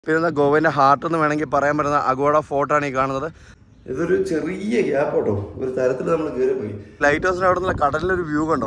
പിന്നെ ഗോവയുടെ ഹാർട്ട് എന്ന് വേണമെങ്കിൽ പറയാൻ പറ്റുന്ന അഗോഡ ഫോർട്ടാണ് ഈ കാണുന്നത്. ഇതൊരു ചെറിയ ഗ്യാപ്പ് കേട്ടോ, ഒരു തരത്തിൽ നമ്മൾ കയറി പോയി. ലൈറ്റ് ഹൗസിൻ്റെ അവിടെ നിന്നുള്ള കടലിലൊരു വ്യൂ കണ്ടോ.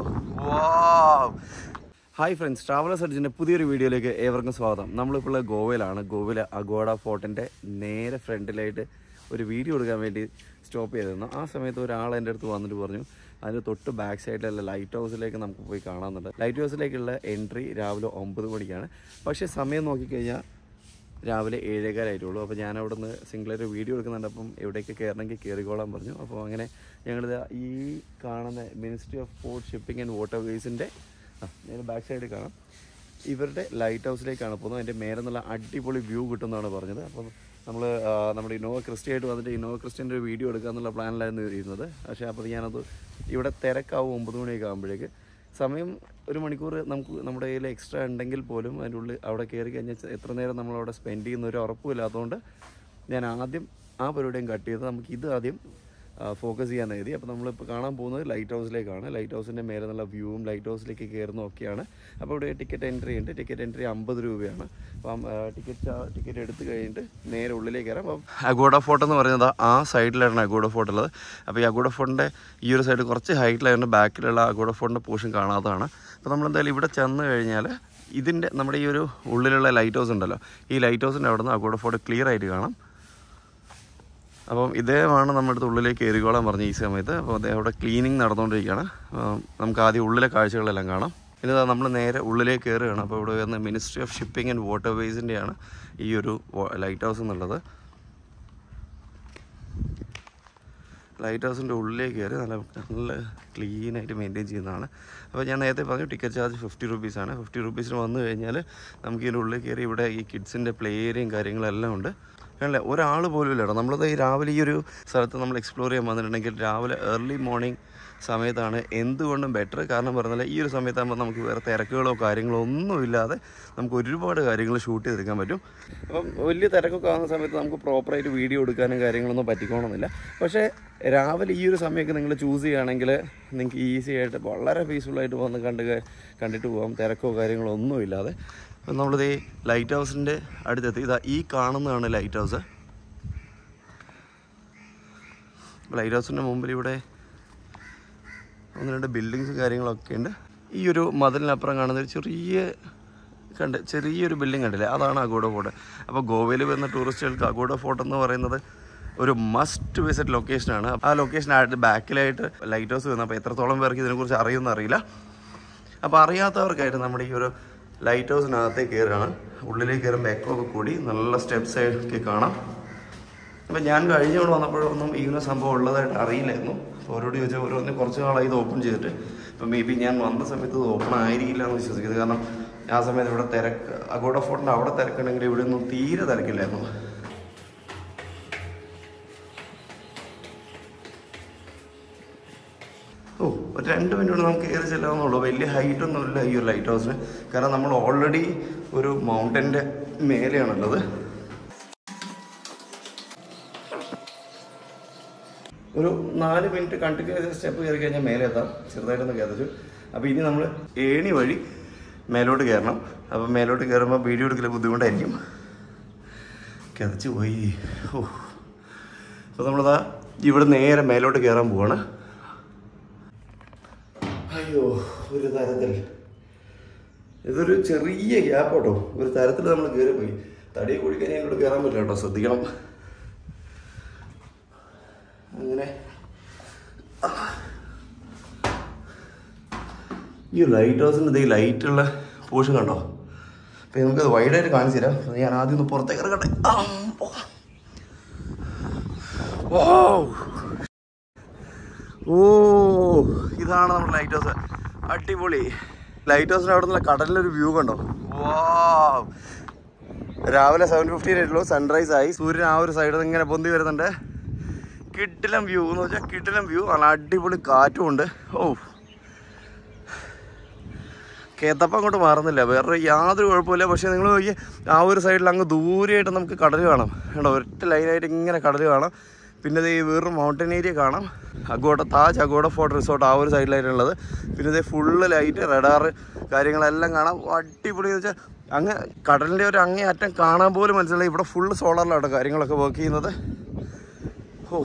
ഹായ് ഫ്രണ്ട്സ്, ട്രാവലേഴ്സ് എഡ്ജിൻ്റെ പുതിയൊരു വീഡിയോയിലേക്ക് ഏവർക്കും സ്വാഗതം. നമ്മളിപ്പോൾ ഗോവയിലാണ്. ഗോവയിലെ അഗോഡ ഫോർട്ടിൻ്റെ നേരെ ഫ്രണ്ടിലായിട്ട് ഒരു വീഡിയോ എടുക്കാൻ വേണ്ടി സ്റ്റോപ്പ് ചെയ്തിരുന്നു. ആ സമയത്ത് ഒരാൾ എൻ്റെ അടുത്ത് വന്നിട്ട് പറഞ്ഞു അതിന് തൊട്ട് ബാക്ക് സൈഡിലുള്ള ലൈറ്റ് ഹൗസിലേക്ക് നമുക്ക് പോയി കാണാമെന്നുണ്ട്. ലൈറ്റ് ഹൗസിലേക്കുള്ള എൻട്രി രാവിലെ 9 മണിക്കാണ്. പക്ഷേ സമയം നോക്കിക്കഴിഞ്ഞാൽ രാവിലെ 7:15 അപ്പോൾ ഞാൻ അവിടെ നിന്ന് സിംഗിളായിട്ട് വീഡിയോ എടുക്കുന്നുണ്ട്. അപ്പം എവിടേക്ക് കയറണമെങ്കിൽ കയറിക്കോളാൻ പറഞ്ഞു. അപ്പോൾ അങ്ങനെ ഞങ്ങളിത് ഈ കാണുന്ന ministry of port shipping and വാട്ടർവേസിൻ്റെ ഞാൻ ബാക്ക് സൈഡിൽ കാണാം. ഇവരുടെ ലൈറ്റ് ഹൗസിലേക്കാണ് പോകുന്നത്. അതിൻ്റെ മേലെ നിന്നുള്ള അടിപൊളി വ്യൂ കിട്ടുമെന്നാണ് പറഞ്ഞത്. അപ്പം നമ്മൾ നമ്മുടെ ഇന്നോവ ക്രിസ്റ്റയായിട്ട് വന്നിട്ട് ഇന്നോവ ക്രിസ്റ്റൻ്റെ ഒരു വീഡിയോ എടുക്കുക എന്നുള്ള പ്ലാനിലായിരുന്നു ഇരുന്നത്. പക്ഷേ അപ്പോൾ ഞാനത് ഇവിടെ തിരക്കാവും 9 മണിയൊക്കെ ആകുമ്പോഴേക്ക്. സമയം 1 മണിക്കൂർ നമ്മുടെ കയ്യിൽ എക്സ്ട്രാ ഉണ്ടെങ്കിൽ പോലും അതിൻ്റെ ഉള്ളിൽ അവിടെ കയറി കഴിഞ്ഞാൽ എത്ര നേരം നമ്മളവിടെ സ്പെൻഡ് ചെയ്യുന്ന ഒരു ഉറപ്പുമില്ലാത്തതുകൊണ്ട് ഞാൻ ആദ്യം ആ പരിപാടിയും കട്ട് ചെയ്ത് നമുക്ക് ഇത് ആദ്യം ഫോക്കസ് ചെയ്യാൻ എഴുതി. അപ്പോൾ നമ്മളിപ്പോൾ കാണാൻ പോകുന്നത് ലൈറ്റ് ഹൗസിലേക്കാണ്. ലൈറ്റ് ഹൗസിൻ്റെ മേലെ നല്ല വ്യൂവും ലൈറ്റ് ഹൗസിലേക്ക് കയറുന്നതൊക്കെയാണ്. അപ്പോൾ ഇവിടെ ടിക്കറ്റ് എൻട്രി ഉണ്ട്. ടിക്കറ്റ് എൻട്രി 50 രൂപയാണ്. അപ്പം ടിക്കറ്റ് എടുത്ത് കഴിഞ്ഞിട്ട് നേരെ ഉള്ളിലേക്ക് കയറാം. അപ്പം അഗോഡ ഫോർട്ട് എന്ന് പറയുന്നത് ആ സൈഡിലാണ് അഗോഡ ഫോർട്ട് ഉള്ളത്. അപ്പോൾ ഈ അഗോഡ ഫോർട്ടിൻ്റെ ഈ ഒരു സൈഡ് കുറച്ച് ഹൈറ്റിലായതുകൊണ്ട് ബാക്കിലുള്ള അഗോഡ ഫോർട്ടിൻ്റെ പോർഷൻ കാണാത്തതാണ്. അപ്പോൾ നമ്മളെന്തായാലും ഇവിടെ ചെന്ന് കഴിഞ്ഞാൽ ഇതിൻ്റെ നമ്മുടെ ഈ ഒരു ഉള്ളിലുള്ള ലൈറ്റ് ഹൗസ് ഉണ്ടല്ലോ, ഈ ലൈറ്റ് ഹൗസിൻ്റെ അവിടെ നിന്ന് അഗോഡ ഫോർട്ട് ക്ലിയർ ആയിട്ട് കാണാം. അപ്പം ഇദ്ദേഹമാണ് നമ്മുടെ അടുത്ത് ഉള്ളിലേക്ക് കയറിക്കോളാൻ പറഞ്ഞ ഈ സമയത്ത്. അപ്പോൾ അദ്ദേഹം അവിടെ ക്ലീനിങ് നടന്നുകൊണ്ടിരിക്കുകയാണ്. നമുക്ക് ആദ്യം ഉള്ളിലെ കാഴ്ചകളെല്ലാം കാണാം. പിന്നെ നമ്മൾ നേരെ ഉള്ളിലേക്ക് കയറുകയാണ്. അപ്പോൾ ഇവിടെ വരുന്ന മിനിസ്ട്രി ഓഫ് ഷിപ്പിംഗ് ആൻഡ് വാട്ടർവേസിൻ്റെയാണ് ഈ ഒരു ലൈറ്റ് ഹൗസ് എന്നുള്ളത്. ലൈറ്റ് ഹൗസിൻ്റെ ഉള്ളിലേക്ക് കയറി നല്ല ക്ലീനായിട്ട് മെയിൻറ്റെയിൻ ചെയ്യുന്നതാണ്. അപ്പോൾ ഞാൻ നേരത്തെ പറഞ്ഞു ടിക്കറ്റ് ചാർജ് 50 രൂപീസാണ്. 50 രൂപീസിന് വന്നു കഴിഞ്ഞാൽ നമുക്ക് ഇതിൻ്റെ ഉള്ളിൽ കയറി ഇവിടെ ഈ കിഡ്സിൻ്റെ പ്ലേ ഏരിയയും കാര്യങ്ങളെല്ലാം ഉണ്ട്. അല്ലേ, ഒരാൾ പോലും ഇല്ല കേട്ടോ. നമ്മളത് ഈ രാവിലെ ഈ ഒരു സ്ഥലത്ത് നമ്മൾ എക്സ്പ്ലോർ ചെയ്യാൻ വന്നിട്ടുണ്ടെങ്കിൽ രാവിലെ ഏർലി മോർണിംഗ് സമയത്താണ് എന്തുകൊണ്ടും ബെറ്റർ. കാരണം പറഞ്ഞാൽ ഈ ഒരു സമയത്താകുമ്പോൾ നമുക്ക് വേറെ തിരക്കുകളോ കാര്യങ്ങളോ ഒന്നുമില്ലാതെ നമുക്ക് ഒരുപാട് കാര്യങ്ങൾ ഷൂട്ട് ചെയ്തെടുക്കാൻ പറ്റും. അപ്പം വലിയ തിരക്കൊക്കെ ആകുന്ന സമയത്ത് നമുക്ക് പ്രോപ്പറായിട്ട് വീഡിയോ എടുക്കാനും കാര്യങ്ങളൊന്നും പറ്റിക്കോണമെന്നില്ല. പക്ഷേ രാവിലെ ഈ ഒരു സമയമൊക്കെ നിങ്ങൾ ചൂസ് ചെയ്യുകയാണെങ്കിൽ നിങ്ങൾക്ക് ഈസി ആയിട്ട് വളരെ പീസ്ഫുള്ളായിട്ട് വന്ന് കണ്ടിട്ട് പോകാം, തിരക്കോ കാര്യങ്ങളോ ഒന്നുമില്ലാതെ. അപ്പം നമ്മളിത് ഈ ലൈറ്റ് ഹൗസിൻ്റെ അടുത്തെത്തി. ഈ കാണുന്നതാണ് ലൈറ്റ് ഹൗസ്. ലൈറ്റ് ഹൗസിൻ്റെ മുമ്പിൽ ഇവിടെ 1-2 ബിൽഡിങ്സും കാര്യങ്ങളൊക്കെ ഉണ്ട്. ഈ ഒരു മതിലിനപ്പുറം കാണുന്നൊരു ചെറിയൊരു ബിൽഡിംഗ് കണ്ടില്ലേ, അതാണ് അഗോഡ ഫോർട്ട്. അപ്പോൾ ഗോവയിൽ വരുന്ന ടൂറിസ്റ്റുകൾക്ക് അഗോഡ ഫോർട്ട് എന്ന് പറയുന്നത് ഒരു മസ്റ്റ് വിസിറ്റ് ലൊക്കേഷനാണ്. ആ ലൊക്കേഷനായിട്ട് ബാക്കിലായിട്ട് ലൈറ്റ് ഹൗസ് വരുന്നത്. അപ്പോൾ എത്രത്തോളം പേർക്ക് ഇതിനെക്കുറിച്ച് അറിയുമെന്ന് അറിയില്ല. അപ്പോൾ അറിയാത്തവർക്കായിട്ട് നമ്മുടെ ഈ ഒരു ലൈറ്റ് ഹൗസിനകത്തേക്ക് കയറുകയാണ്. ഉള്ളിലേക്ക് കയറുമ്പോൾ എക്കോ ഒക്കെ കൂടി നല്ല സ്റ്റെപ്സ് ഒക്കെ കാണാം. അപ്പം ഞാൻ കഴിഞ്ഞുകൊണ്ട് വന്നപ്പോഴൊന്നും ഇങ്ങനെ സംഭവം ഉള്ളതായിട്ട് അറിയില്ലായിരുന്നു. ഓരോട് ചോദിച്ചാൽ ഓരോന്ന് കുറച്ച് നാളായി ഇത് ഓപ്പൺ ചെയ്തിട്ട്. ഇപ്പം മേ ബി ഞാൻ വന്ന സമയത്ത് ഇത് ഓപ്പൺ ആയിരിക്കില്ല എന്ന് വിശ്വസിക്കുന്നത്. കാരണം ആ സമയത്ത് ഇവിടെ അഗോഡ ഫോർട്ടിൻ്റെ അവിടെ തിരക്കുണ്ടെങ്കിൽ ഇവിടെ ഒന്നും തീരെ തിരക്കില്ലായിരുന്നു. ഒരു 2 മിനിറ്റ് കൊണ്ട് നമുക്ക് കയറി ചെല്ലാവുന്നുള്ളൂ. വലിയ ഹൈറ്റൊന്നുമില്ല ഈ ഒരു ലൈറ്റ് ഹൗസിന്. കാരണം നമ്മൾ ഓൾറെഡി ഒരു മൗണ്ടൻ്റെ മേലെയാണുള്ളത്. ഒരു 4 മിനിറ്റ് കണ്ടിന്യൂസ് സ്റ്റെപ്പ് കയറി കഴിഞ്ഞാൽ മേലെ എത്താം. ചെറുതായിട്ടൊന്ന് കയറിച്ചു. അപ്പോൾ ഇനി നമ്മൾ ഏണി വഴി മേലോട്ട് കയറണം. അപ്പോൾ മേലോട്ട് കയറുമ്പോൾ വീഡിയോ എടുക്കൽ ബുദ്ധിമുട്ടായിരിക്കും. കിതച്ച് പോയി. അപ്പോൾ നമ്മളിതാ ഇവിടെ നേരെ മേലോട്ട് കയറാൻ പോവാണ്. അയ്യോ, ഒരു തരത്തിൽ ഇതൊരു ചെറിയ ഗ്യാപ്പ് കേട്ടോ, ഒരു തരത്തിൽ നമ്മൾ കയറിപ്പോയി. തടി കൂടി കഴിഞ്ഞാൽ ഇങ്ങോട്ട് കയറാൻ പറ്റില്ല കേട്ടോ, ശ്രദ്ധിക്കണം. അങ്ങനെ ഈ ലൈറ്റ് ഹൗസിൻ്റെ ഈ ലൈറ്റുള്ള പോർഷൻ കണ്ടോ. അപ്പം നമുക്കത് വൈഡായിട്ട് കാണിച്ചു തരാം. ഞാൻ ആദ്യം ഒന്ന് പുറത്തേക്ക് ഇറങ്ങട്ടെ. ഇതാണ് നമ്മുടെ ലൈറ്റ് ഹൗസ്. അടിപൊളി ലൈറ്റ് ഹൗസിന് അവിടെ നിന്നുള്ള കടലിലൊരു വ്യൂ കണ്ടോ. രാവിലെ 7:15 ആയിട്ടുള്ളൂ. സൺറൈസ് ആയി. സൂര്യൻ ആ ഒരു സൈഡിൽ നിന്ന് ഇങ്ങനെ പൊന്തി വരുന്നുണ്ട്. കിടിലം വ്യൂ എന്ന് വെച്ചാൽ കിടിലം വ്യൂ. നല്ല അടിപൊളി കാറ്റും ഉണ്ട്. കേത്തപ്പം അങ്ങോട്ട് മാറുന്നില്ല, വേറെ യാതൊരു കുഴപ്പമില്ല. പക്ഷേ നിങ്ങൾ നോക്കി ആ ഒരു സൈഡിൽ അങ്ങ് ദൂരെയായിട്ട് നമുക്ക് കടൽ കാണാം. കേട്ടോ, ഒറ്റ ലൈനായിട്ട് ഇങ്ങനെ കടൽ കാണാം. പിന്നെ ഇത് വേറൊരു മൗണ്ടൻ ഏരിയ കാണാം. താജ് അഗോഡ ഫോർട്ട് റിസോർട്ട് ആ ഒരു സൈഡിലായിട്ടുള്ളത്. പിന്നെ ഇത് ഫുള്ള് ലൈറ്റ്, റഡാർ കാര്യങ്ങളെല്ലാം കാണാം. അടിപൊളി എന്ന് വെച്ചാൽ അങ്ങ് കടലിൻ്റെ ഒരു അങ്ങേ അറ്റം കാണാൻ പോലും മനസ്സിലായി. ഇവിടെ ഫുള്ള് സോളാറിലാണ് കാര്യങ്ങളൊക്കെ വർക്ക് ചെയ്യുന്നത്. ഓ,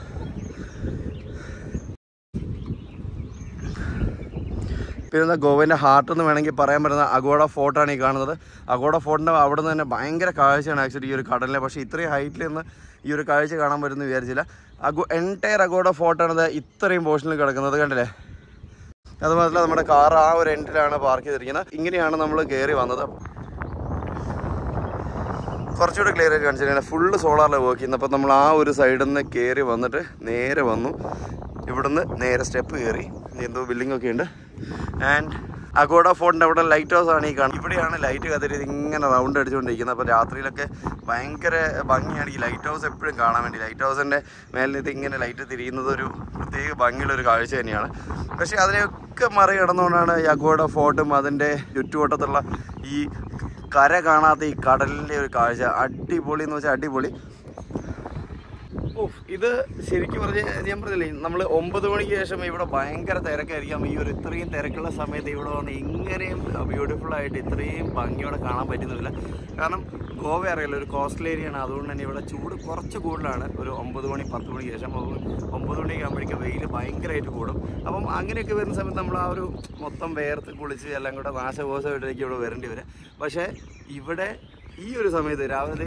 പിന്നെ ഗോവയിൻ്റെ ഹാർട്ട് എന്ന് വേണമെങ്കിൽ പറയാൻ പറ്റുന്ന അഗോഡ ഫോർട്ടാണ് ഈ കാണുന്നത്. അഗോഡ ഫോർട്ടിൻ്റെ അവിടെ നിന്ന് തന്നെ ഭയങ്കര കാഴ്ചയാണ് ആക്ച്വലി ഈ ഒരു കടലിലെ. പക്ഷേ ഇത്രയും ഹൈറ്റിൽ നിന്ന് ഈ ഒരു കാഴ്ച കാണാൻ പറ്റുമെന്ന് വിചാരിച്ചില്ല. എൻറ്റയർ അഗോഡ ഫോർട്ടാണ് ഇത്രയും പോർഷനിൽ കിടക്കുന്നത്, കണ്ടില്ലേ? അതുമാത്രമല്ല നമ്മുടെ കാർ ആ ഒരു എൻഡിലാണ് പാർക്ക് ചെയ്തിരിക്കുന്നത്. ഇങ്ങനെയാണ് നമ്മൾ കയറി വന്നത്. കുറച്ചുകൂടെ ക്ലിയർ ആയിട്ട് കാണിച്ചു കഴിഞ്ഞാൽ ഫുള്ള് സോളാറിൽ വർക്ക് ചെയ്യുന്നത്. അപ്പോൾ നമ്മൾ ആ ഒരു സൈഡിൽ നിന്ന് കയറി വന്നിട്ട് നേരെ വന്നു. ഇവിടുന്ന് നേരെ സ്റ്റെപ്പ് കയറി, എന്തോ ബിൽഡിങ്ങൊക്കെ ഉണ്ട്. ആൻഡ് അഗോഡ ഫോർട്ടിൻ്റെ അവിടെ ലൈറ്റ് ഹൗസ് ആണ് ഈ കാണുന്നത്. ഇവിടെയാണ് ലൈറ്റ് കത്തിരി ഇങ്ങനെ റൗണ്ട് അടിച്ചുകൊണ്ടിരിക്കുന്നത്. അപ്പോൾ രാത്രിയിലൊക്കെ ഭയങ്കര ഭംഗിയാണ് ഈ ലൈറ്റ് ഹൗസ് എപ്പോഴും കാണാൻ വേണ്ടി. ലൈറ്റ് ഹൗസിൻ്റെ മേലിൽ ഇത് ഇങ്ങനെ ലൈറ്റ് തിരിയുന്നത് ഒരു പ്രത്യേക ഭംഗിയുള്ളൊരു കാഴ്ച തന്നെയാണ്. പക്ഷേ അതിനെയൊക്കെ മറികടന്നുകൊണ്ടാണ് ഈ അഗോഡ ഫോർട്ടും അതിൻ്റെ ചുറ്റുവട്ടത്തുള്ള ഈ കര കാണാത്ത ഈ കടലിൻ്റെ ഒരു കാഴ്ച. അടിപൊളി എന്ന് വെച്ചാൽ അടിപൊളി. ഓ, ഇത് ശരിക്കും പറഞ്ഞാൽ ഞാൻ പറഞ്ഞില്ലേ, നമ്മൾ 9 മണിക്ക് ശേഷം ഇവിടെ ഭയങ്കര തിരക്കായിരിക്കാം. ഈ ഒരു ഇത്രയും തിരക്കുള്ള സമയത്ത് ഇവിടെ വന്ന് ഇങ്ങനെയും ബ്യൂട്ടിഫുള്ളായിട്ട് ഇത്രയും ഭംഗിയോടെ കാണാൻ പറ്റുന്നില്ല. കാരണം ഗോവ അറിയാലോ, ഒരു കോസ്റ്റൽ ഏരിയയാണ്. അതുകൊണ്ട് തന്നെ ഇവിടെ ചൂട് കുറച്ച് കൂടുതലാണ് ഒരു 9 മണി 10 മണിക്ക് ശേഷം. 9 മണിക്ക് ആകുമ്പോഴേക്കും വെയിൽ ഭയങ്കരമായിട്ട് കൂടും. അപ്പം അങ്ങനെയൊക്കെ വരുന്ന സമയത്ത് നമ്മൾ ആ ഒരു മൊത്തം വേർത്ത് കുളിച്ച് എല്ലാം കൂടെ നാശകോശമായിട്ടേക്ക് ഇവിടെ വരേണ്ടി വരും. പക്ഷേ ഇവിടെ ഈ ഒരു സമയത്ത് രാവിലെ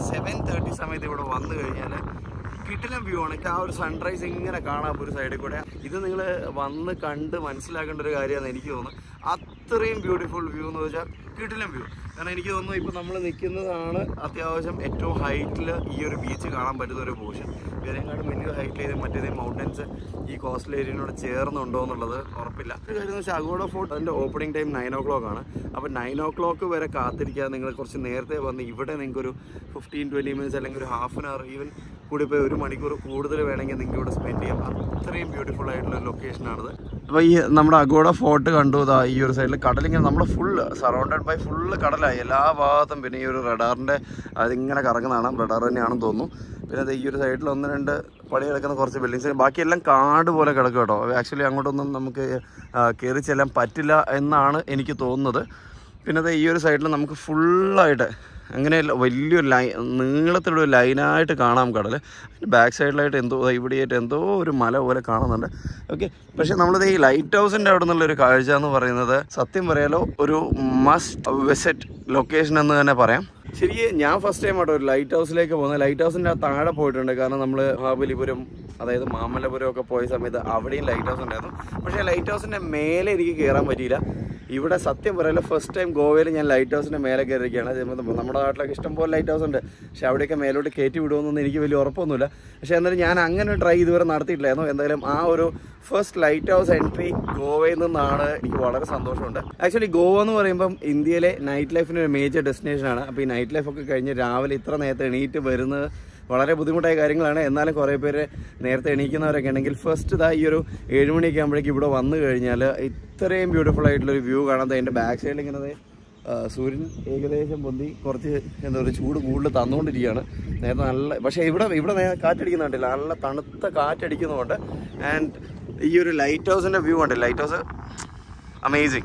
7:30 സമയത്ത് ഇവിടെ വന്നു കഴിഞ്ഞാൽ കിടിലൻ വ്യൂ ആണ്. ആ ഒരു സൺറൈസ് ഇങ്ങനെ കാണാം ഒരു സൈഡിൽ കൂടെ. ഇത് നിങ്ങൾ വന്ന് കണ്ട് മനസ്സിലാക്കേണ്ട ഒരു കാര്യമാണ് എനിക്ക് തോന്നുന്നത്. അത്രയും ബ്യൂട്ടിഫുൾ വ്യൂ എന്ന് വെച്ചാൽ കിടിലൻ വ്യൂ. കാരണം എനിക്ക് തോന്നുന്നു ഇപ്പോൾ നമ്മൾ നിൽക്കുന്നതാണ് അത്യാവശ്യം ഏറ്റവും ഹൈറ്റിൽ ഈ ഒരു ബീച്ച് കാണാൻ പറ്റുന്ന ഒരു പോർഷൻ. ഇതിനെക്കാളും വലിയ ഹൈറ്റിൽ മറ്റേതേ മൗണ്ടൻസ് ഈ കോസ്റ്റൽ ഏരിയനോട് ചേർന്നുണ്ടോ എന്നുള്ളത് ഉറപ്പില്ല. ഒരു കാര്യം എന്ന് വെച്ചാൽ അഗോഡ ഫോർട്ട് അതിൻ്റെ ഓപ്പണിംഗ് ടൈം 9 o'clock ആണ്. അപ്പോൾ 9 o'clock വരെ കാത്തിരിക്കാതെ നിങ്ങൾ കുറച്ച് നേരത്തെ വന്ന് ഇവിടെ നിങ്ങൾക്കൊരു 15-20 minutes അല്ലെങ്കിൽ ഒരു ഹാഫ് ആൻ അവർ ഈവൻ കൂടിപ്പോയി 1 മണിക്കൂർ കൂടുതൽ വേണമെങ്കിൽ നിങ്ങൾക്ക് ഇവിടെ സ്പെൻഡ് ചെയ്യാം. അത്രയും ബ്യൂട്ടിഫുൾ ആയിട്ടുള്ള ലൊക്കേഷനാണിത്. അപ്പോൾ ഈ നമ്മുടെ അഗോഡ ഫോർട്ട് കണ്ടു. ഈ ഒരു സൈഡിൽ കടലിങ്ങനെ നമ്മൾ ഫുള്ള് സറൗണ്ടഡ് ബൈ ഫുള്ള് കടലായി എല്ലാ ഭാഗത്തും. പിന്നെ ഈ ഒരു റഡാറിൻ്റെ അതിങ്ങനെ കറങ്ങുന്നതാണ്, റഡാർ തന്നെയാണെന്ന് തോന്നുന്നു. പിന്നെ അത് ഈ ഒരു സൈഡിൽ 1-2 പണി കിടക്കുന്ന കുറച്ച് ബിൽഡിങ്സ്, ബാക്കിയെല്ലാം കാട് പോലെ കിടക്കും കേട്ടോ. ആക്ച്വലി അങ്ങോട്ടൊന്നും നമുക്ക് കയറി ചെല്ലാൻ പറ്റില്ല എന്നാണ് എനിക്ക് തോന്നുന്നത്. പിന്നെ അത് ഈ ഒരു സൈഡിൽ നമുക്ക് ഫുള്ളായിട്ട് അങ്ങനെ വലിയൊരു നീളത്തിലുള്ള ഒരു ലൈനായിട്ട് കാണാം കടൽ. ബാക്ക് സൈഡിലായിട്ട് എന്തോ ഇവിടെയായിട്ട് എന്തോ ഒരു മല പോലെ കാണുന്നുണ്ട്. ഓക്കെ, പക്ഷേ നമ്മളത് ഈ ലൈറ്റ് ഹൗസിൻ്റെ അവിടെ നിന്നുള്ളൊരു കാഴ്ച എന്ന് പറയുന്നത് സത്യം പറയാലോ ഒരു മസ്റ്റ് വിസിറ്റ് ലൊക്കേഷൻ എന്ന് തന്നെ പറയാം. ശരിക്കും ഞാൻ ഫസ്റ്റ് ടൈം ആട്ടോ ഒരു ലൈറ്റ് ഹൗസിലേക്ക് പോകുന്നത്. ലൈറ്റ് ഹൗസിൻ്റെ താഴെ പോയിട്ടുണ്ട്. കാരണം നമ്മൾ മഹാബലിപുരം അതായത് മാമല്ലപുരം ഒക്കെ പോയ സമയത്ത് അവിടെയും ലൈറ്റ് ഹൗസ് ഉണ്ടായിരുന്നു. പക്ഷേ ലൈറ്റ് ഹൗസിൻ്റെ മേലെ എനിക്ക് കയറാൻ പറ്റിയില്ല. ഇവിടെ സത്യം പറയാലോ ഫസ്റ്റ് ടൈം ഗോവയിൽ ഞാൻ ലൈറ്റ് ഹൗസിൻ്റെ മേലെ കയറിയിരിക്കുകയാണ്. നമ്മുടെ നാട്ടിലൊക്കെ ഇഷ്ടംപോലെ ലൈറ്റ് ഹൗസ് ഉണ്ട്. പക്ഷേ അവിടെയൊക്കെ മേലോട്ട് കയറ്റി വിടുമെന്നൊന്നും എനിക്ക് വലിയ ഉറപ്പൊന്നുമില്ല. പക്ഷേ എന്നാലും ഞാൻ അങ്ങനെ ട്രൈ ഇതുവരെ നടത്തിയിട്ടില്ലായിരുന്നു. എന്തായാലും ആ ഒരു ഫസ്റ്റ് ലൈറ്റ് ഹൗസ് എൻട്രി ഗോവയിൽ നിന്നാണ്. എനിക്ക് വളരെ സന്തോഷമുണ്ട്. ആക്ച്വലി ഗോവ എന്ന് പറയുമ്പം ഇന്ത്യയിലെ നൈറ്റ് ലൈഫിന് ഒരു മേജർ ഡെസ്റ്റിനേഷനാണ്. അപ്പോൾ ഈ നൈറ്റ് ലൈഫൊക്കെ കഴിഞ്ഞ് രാവിലെ ഇത്ര നേരത്തെ എണീറ്റ് വരുന്നത് വളരെ ബുദ്ധിമുട്ടായ കാര്യങ്ങളാണ്. എന്നാലും കുറേ പേര് നേരത്തെ എണീക്കുന്നവരൊക്കെ ഉണ്ടെങ്കിൽ ഫസ്റ്റ് ഈ ഒരു 7 മണിയൊക്കെ ആകുമ്പോഴേക്കും ഇവിടെ വന്നു കഴിഞ്ഞാൽ ഇത്രയും ബ്യൂട്ടിഫുൾ ആയിട്ടുള്ളൊരു വ്യൂ കാണാതെ അതിൻ്റെ ബാക്ക് സൈഡിൽ ഇങ്ങനെ സൂര്യൻ ഏകദേശം പൊന്തി കുറച്ച് എന്താ പറയുക ചൂട് കൂടുതൽ തന്നുകൊണ്ടിരിക്കുകയാണ്. നേരത്തെ നല്ല, പക്ഷേ ഇവിടെ കാറ്റടിക്കുന്നുണ്ടല്ലോ, നല്ല തണുത്ത കാറ്റടിക്കുന്നുണ്ട്. ആൻഡ് ഈ ഒരു ലൈറ്റ് ഹൗസിൻ്റെ വ്യൂ ഉണ്ട്. Light house amazing,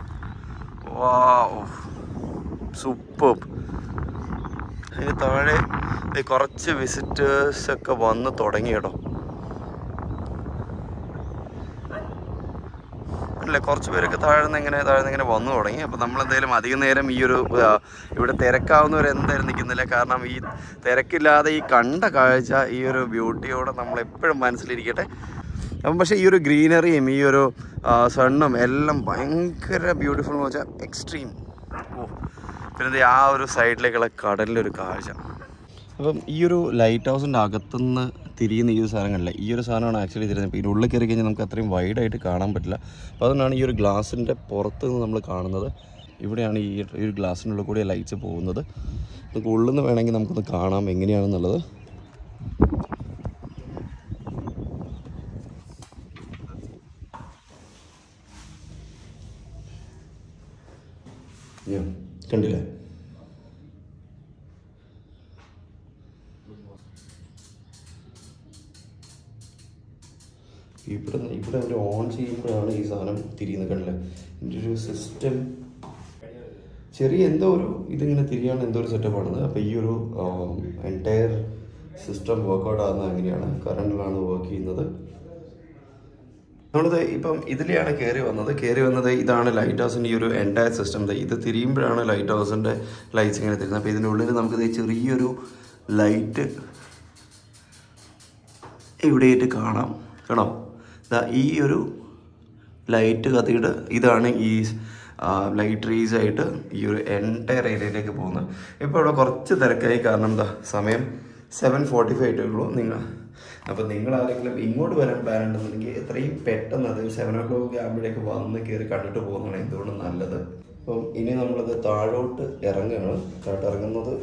wow, super. അതിന് താഴെ കുറച്ച് വിസിറ്റേഴ്സൊക്കെ വന്ന് തുടങ്ങി കേട്ടോ. അല്ലേ, കുറച്ച് പേരൊക്കെ താഴ്ന്ന് ഇങ്ങനെ വന്നു തുടങ്ങി. അപ്പോൾ നമ്മളെന്തായാലും അധികം നേരം ഈ ഒരു ഇവിടെ തിരക്കാവുന്നവരെന്തായാലും നിൽക്കുന്നില്ല. കാരണം ഈ തിരക്കില്ലാതെ ഈ കണ്ട കാഴ്ച ഈ ഒരു ബ്യൂട്ടിയോടെ നമ്മളെപ്പോഴും മനസ്സിലിരിക്കട്ടെ. അപ്പം പക്ഷേ ഈ ഒരു ഗ്രീനറിയും ഈ ഒരു സണ്ണും എല്ലാം ഭയങ്കര ബ്യൂട്ടിഫുൾ എന്ന് വെച്ചാൽ എക്സ്ട്രീം. പിന്നെ ആ ഒരു സൈഡിലേക്കുള്ള കടലിലൊരു കാഴ്ച. അപ്പം ഈ ഒരു ലൈറ്റ് ഹൗസിൻ്റെ അകത്തുനിന്ന് തിരിയുന്ന ഈ ഒരു സാധനങ്ങളില്ല, ഈ ഒരു സാധനമാണ് ആക്ച്വലി തിരിയുന്നത്. ഇപ്പോൾ ഇതിനുള്ളിൽ കയറി കഴിഞ്ഞാൽ നമുക്ക് അത്രയും വൈഡായിട്ട് കാണാൻ പറ്റില്ല. അപ്പോൾ അതുകൊണ്ടാണ് ഈ ഒരു ഗ്ലാസിൻ്റെ പുറത്ത് നിന്ന് നമ്മൾ കാണുന്നത്. ഇവിടെയാണ് ഈ ഒരു ഗ്ലാസിനുള്ളിൽ കൂടി ലൈറ്റ്സ് പോകുന്നത്. നമുക്ക് ഉള്ളിൽ നിന്ന് വേണമെങ്കിൽ നമുക്കൊന്ന് കാണാം എങ്ങനെയാണെന്നുള്ളത്. കണ്ടില്ലേ, ഇവിടെ അവർ ഓൺ ചെയ്യുമ്പോഴാണ് ഈ സാധനം തിരിയുന്നത്. കണ്ടില്ലേ, ഇതിൻ്റെ ഒരു സിസ്റ്റം ചെറിയ എന്തോ ഒരു ഇതിങ്ങനെ തിരിയാണ് എന്തോ ഒരു സെറ്റപ്പാണത്. അപ്പോൾ ഈ ഒരു എൻറ്റയർ സിസ്റ്റം വർക്കൗട്ട് ആകുന്നത് എങ്ങനെയാണ്, കറണ്ടിലാണ് വർക്ക് ചെയ്യുന്നത്. നമ്മളിത് ഇപ്പം ഇതിലെയാണ് കയറി വന്നത്. ഇതാണ് ലൈറ്റ് ഹൗസിൻ്റെ ഈ ഒരു എൻറ്റയർ സിസ്റ്റം. ഇത് തിരിയുമ്പോഴാണ് ലൈറ്റ് ഹൗസിൻ്റെ ലൈറ്റ്സ് ഇങ്ങനെ തിരുന്നത്. അപ്പോൾ ഇതിനുള്ളിൽ നമുക്കിത് ചെറിയൊരു ലൈറ്റ് ഇവിടെയായിട്ട് കാണാം. ഈ ഒരു ലൈറ്റ് കത്തിയിട്ട് ഇതാണ് ഈ ലൈറ്റ് റേസ് ആയിട്ട് ഈ ഒരു എൻറ്റയർ ഏരിയയിലേക്ക് പോകുന്നത്. ഇപ്പോൾ ഇവിടെ കുറച്ച് തിരക്കായി, കാരണം എന്താ സമയം 7:45 ആയിട്ടേ ഉള്ളൂ. അപ്പോൾ നിങ്ങൾ ആരെങ്കിലും ഇങ്ങോട്ട് വരാൻ പ്ലാൻ ഉണ്ടെന്നുണ്ടെങ്കിൽ എത്രയും പെട്ടെന്ന് അത് 7 o'clock ആകുമ്പോഴേക്ക് വന്ന് കയറി കണ്ടിട്ട് പോകുന്നതാണ് എന്തുകൊണ്ടും നല്ലത്. അപ്പം ഇനി നമ്മളത് താഴോട്ട് ഇറങ്ങുകയാണ്. ഇറങ്ങുന്നത്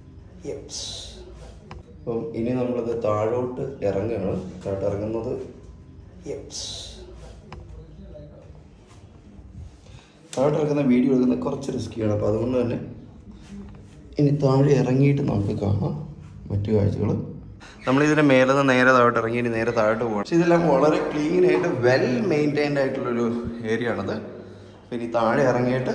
താഴോട്ടിറങ്ങുന്ന വീഡിയോ എടുക്കുന്നത് കുറച്ച് റിസ്ക്കിയാണ്. അപ്പോൾ അതുകൊണ്ട് തന്നെ ഇനി താഴെ ഇറങ്ങിയിട്ട് നമുക്ക് കാണാം മറ്റു കാഴ്ചകൾ. നമ്മളിതിൻ്റെ മേലെ നിന്ന് നേരെ താഴോട്ട് ഇറങ്ങി ഇനി നേരെ താഴോട്ട് പോകണം. പക്ഷേ ഇതെല്ലാം വളരെ ക്ലീനായിട്ട് വെൽ മെയിൻറ്റൈൻഡ് ആയിട്ടുള്ളൊരു ഏരിയ ആണത്. ഇനി താഴെ ഇറങ്ങിയിട്ട്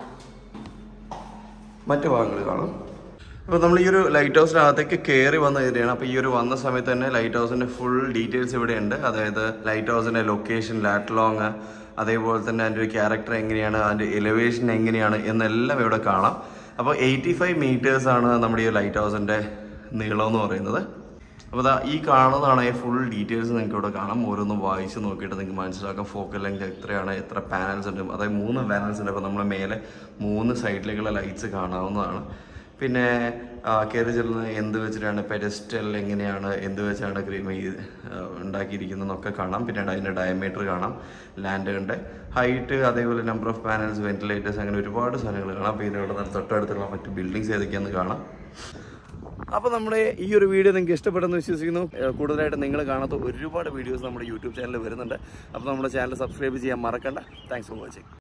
മറ്റു ഭാഗങ്ങൾ കാണാം. അപ്പോൾ നമ്മൾ ഈ ഒരു ലൈറ്റ് ഹൗസിനകത്തേക്ക് കയറി വന്ന ഏരിയയാണ്. അപ്പോൾ ഈ ഒരു വന്ന സമയത്ത് തന്നെ ലൈറ്റ് ഹൗസിൻ്റെ ഫുൾ ഡീറ്റെയിൽസ് ഇവിടെ ഉണ്ട്. അതായത് ലൈറ്റ് ഹൗസിൻ്റെ ലൊക്കേഷൻ, ലാറ്റ്ലോങ്, അതേപോലെ തന്നെ അതിൻ്റെ ഒരു ക്യാരക്ടർ എങ്ങനെയാണ്, അതിൻ്റെ എലിവേഷൻ എങ്ങനെയാണ് എന്നെല്ലാം ഇവിടെ കാണാം. അപ്പോൾ 85 മീറ്റേഴ്സാണ് നമ്മുടെ ഈ ലൈറ്റ് ഹൗസിൻ്റെ നീളം എന്ന് പറയുന്നത്. അപ്പോൾ ഈ കാണുന്നതാണ് ഫുൾ ഡീറ്റെയിൽസ് നിങ്ങൾക്ക് ഇവിടെ കാണാം. ഓരോന്നും വായിച്ച് നോക്കിയിട്ട് നിങ്ങൾക്ക് മനസ്സിലാക്കാം ഫോക്കൽ ലെങ്ത് എത്രയാണ്, എത്ര പാനൽസ് ഉണ്ട്. അതായത് 3 പാനൽസ് ഉണ്ട്. അപ്പോൾ നമ്മൾ മേലെ 3 സൈഡിലേക്കുള്ള ലൈറ്റ്സ് കാണാവുന്നതാണ്. പിന്നെ കയറി ചെല്ലുന്നത് എന്ത് വെച്ചിട്ടാണ്, പെഡസ്റ്റൽ എങ്ങനെയാണ്, എന്ത് വെച്ചാണ് ഉണ്ടാക്കിയിരിക്കുന്നതെന്നൊക്കെ കാണാം. പിന്നെ അതിൻ്റെ ഡയമീറ്റർ കാണാം, ലാൻഡറിൻ്റെ ഹൈറ്റ്, അതേപോലെ നമ്പർ ഓഫ് പാനൽസ്, വെന്റിലേറ്റേഴ്സ്, അങ്ങനെ ഒരുപാട് സാധനങ്ങൾ കാണാം. അപ്പോൾ ഇതിവിടെ തൊട്ടടുത്തുള്ള മറ്റ് ബിൽഡിങ്സ് ഏതൊക്കെയാണെന്ന് കാണാം. അപ്പോൾ നമ്മുടെ ഈ ഒരു വീഡിയോ നിങ്ങൾക്ക് ഇഷ്ടപ്പെട്ടെന്ന് വിശ്വസിക്കുന്നു. കൂടുതലായിട്ട് നിങ്ങൾ കാണാത്ത ഒരുപാട് വീഡിയോസ് നമ്മുടെ യൂട്യൂബ് ചാനലിൽ വരുന്നുണ്ട്. അപ്പോൾ നമ്മുടെ ചാനൽ സബ്സ്ക്രൈബ് ചെയ്യാൻ മറക്കണ്ട. Thanks for watching.